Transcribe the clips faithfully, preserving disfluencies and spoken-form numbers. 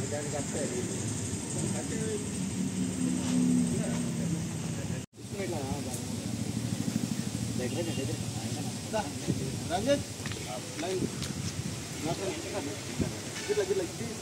Ranjit line गिरला गिरला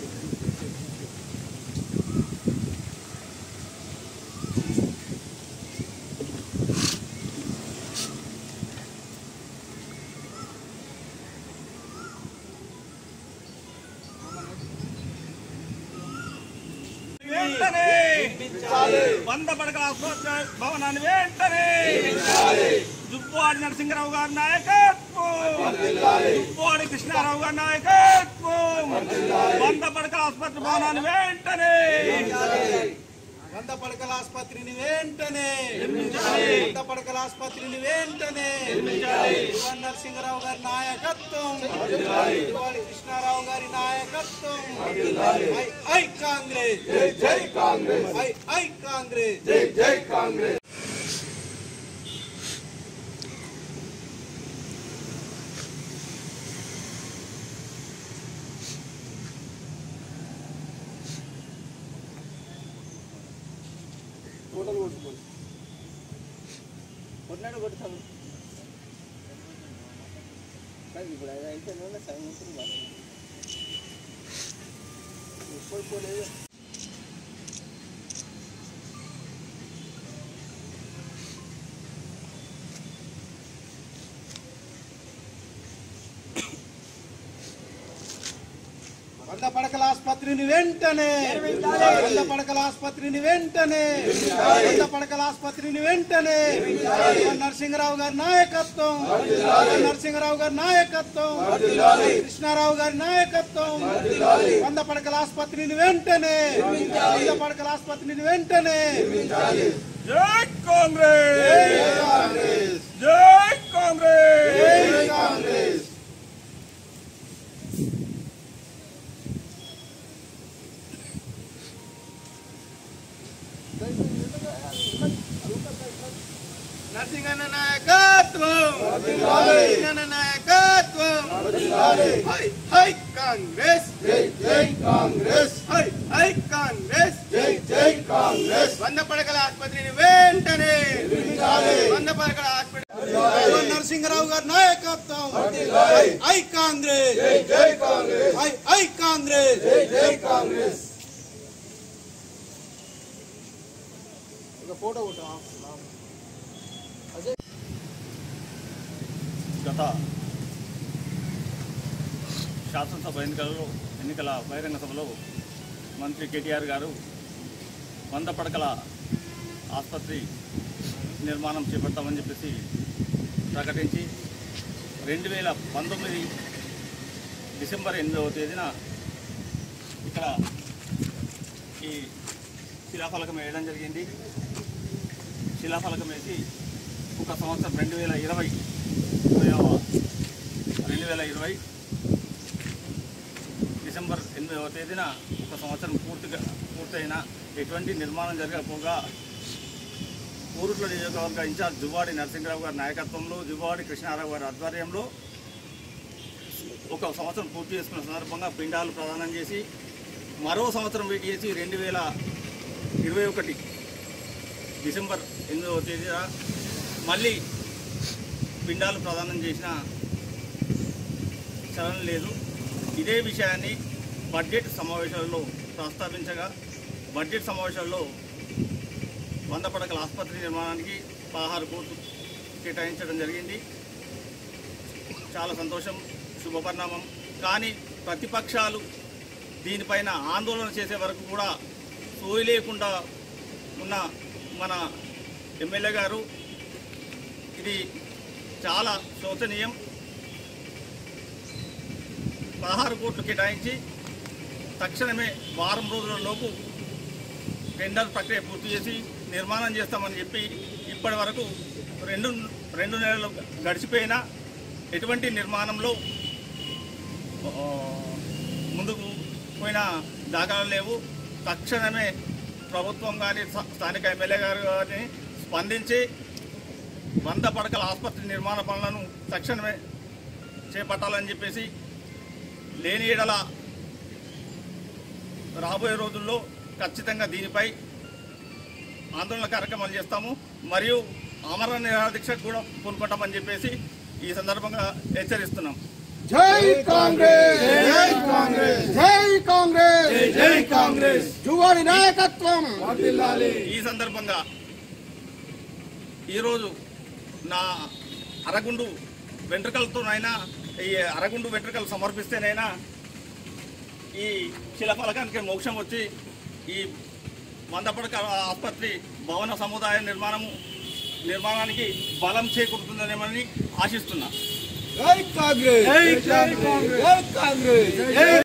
వంద పడకల ఆసుపత్రి భవనాన్ని వెంటనే దువ్వాడి నరసింహరావు గారి నాయకత్వం, దువ్వాడి కృష్ణారావు గారి నాయకత్వం, వంద పడకల ఆసుపత్రి భవనాన్ని వెంటనే వంద పడకల ఆసుపత్రిని వెంటనే వంద పడకల ఆసుపత్రిని వెంటనే దువ్వాడి నరసింహరావు గారి నాయకత్వం, దువ్వాడి కృష్ణారావు గారి నాయకత్వం. ఐ ఐ కాంగ్రెస్, జై జై కాంగ్రెస్, ఐ ఐ కాంగ్రెస్, జై జై కాంగ్రెస్. ఫోటోలు కొట్టుకోండి, కొట్టినాడు కొట్టుతాము ఇప్పుడు అది అయితే సగం ఉంటుంది పోలేదు. వంద పడకల ఆసుపత్రిని వెంటనే వంద పడకల ఆసుపత్రిని వెంటనే వంద పడకల ఆసుపత్రిని వెంటనే నరసింహరావు గారి నాయకత్వం, నరసింహరావు గారి నాయకత్వం, కృష్ణారావు గారి నాయకత్వం. వంద పడకల ఆసుపత్రిని వెంటనే వంద పడకల ఆసుపత్రిని వెంటనే. జై కాంగ్రెస్, జై కాంగ్రెస్, జై కాంగ్రెస్. నరసింహన్న నాయకత్వం, నరసింహన్న నాయకత్వం. హై హై కాంగ్రెస్, జై జై కాంగ్రెస్, హై హై కాంగ్రెస్, జై జై కాంగ్రెస్. వంద పడకల ఆసుపత్రిని వెంటనే వంద పడకల ఆసుపత్రి నరసింహరావు గారి నాయకత్వం. ఐ కాంగ్రెస్, జై జై కాంగ్రెస్, ఐ ఐ కాంగ్రెస్, జై జై కాంగ్రెస్. ఫోటో గత శాసనసభ ఎన్నికలలో ఎన్నికల బహిరంగ సభలో మంత్రి కేటీఆర్ గారు వంద పడకల ఆసుపత్రి నిర్మాణం చేపడతామని చెప్పేసి ప్రకటించి రెండు వేల పంతొమ్మిది డిసెంబర్ ఎనిమిదవ తేదీన ఇక్కడ ఈ శిలాఫలకం వేయడం జరిగింది. శిలాఫలకం వేసి ఒక సంవత్సరం రెండు వేల ఇరవై రెండు వేల ఇరవై డిసెంబర్ ఎనిమిదవ తేదీన ఒక సంవత్సరం పూర్తిగా పూర్తయిన ఎటువంటి నిర్మాణం జరగకపోగా ఊరుట్ల నియోజకవర్గ ఇన్ఛార్జ్ దువ్వాడి నరసింహరావు గారి నాయకత్వంలో, దువ్వాడి కృష్ణారావు గారి ఆధ్వర్యంలో ఒక సంవత్సరం పూర్తి చేసుకున్న సందర్భంగా పిండాలు ప్రదానం చేసి మరో సంవత్సరం వెయిట్ చేసి రెండు వేల ఇరవై ఒకటి డిసెంబర్ ఎనిమిదవ తేదీన మళ్ళీ పిండాలు ప్రదానం చేసిన చలనం లేదు. ఇదే విషయాన్ని బడ్జెట్ సమావేశాలలో ప్రస్తావించగా బడ్జెట్ సమావేశాల్లో వంద పడకల ఆసుపత్రి నిర్మాణానికి పదహారు కోట్లు కేటాయించడం జరిగింది. చాలా సంతోషం, శుభపరిణామం. కానీ ప్రతిపక్షాలు దీనిపైన ఆందోళన చేసే వరకు కూడా సోయి లేకుండా ఉన్న మన ఎమ్మెల్యే గారు ఇది చాలా శోచనీయం. పదహారు కోట్లు కేటాయించి తక్షణమే వారం రోజుల లోపు టెండర్ ప్రక్రియ పూర్తి చేసి నిర్మాణం చేస్తామని చెప్పి ఇప్పటి వరకు రెండు రెండు నెలలు గడిచిపోయినా ఎటువంటి నిర్మాణంలో ముందుకు పోయిన దాఖలాలు లేవు. తక్షణమే ప్రభుత్వం కానీ స్థానిక ఎమ్మెల్యే గారు కానీ స్పందించి వంద పడకల ఆసుపత్రి నిర్మాణ పనులను తక్షణమే చేపట్టాలని చెప్పేసి లేని ఎడల రాబోయే రోజుల్లో ఖచ్చితంగా దీనిపై ఆందోళన కార్యక్రమాలు చేస్తాము మరియు ఆమరణ నిరాదీక్షకు కూడా పూనుకుంటామని చెప్పేసి ఈ సందర్భంగా హెచ్చరిస్తున్నాం. జై కాంగ్రెస్, జై కాంగ్రెస్, జై కాంగ్రెస్, జై కాంగ్రెస్. జువాడి నాయకత్వం వర్ధిల్లాలి. ఈ సందర్భంగా ఈరోజు నా అరగుండు వెంట్రుకలతోనైనా ఈ అరగుండు వెంట్రుకలు సమర్పిస్తేనైనా ఈ శిలఫలకానికి మోక్షం వచ్చి ఈ వంద పడక ఆసుపత్రి భవన సముదాయ నిర్మాణము నిర్మాణానికి బలం చేకూరుతుందనేమని ఆశిస్తున్నా. జై కాంగ్రెస్, జై కాంగ్రెస్, జై కాంగ్రెస్.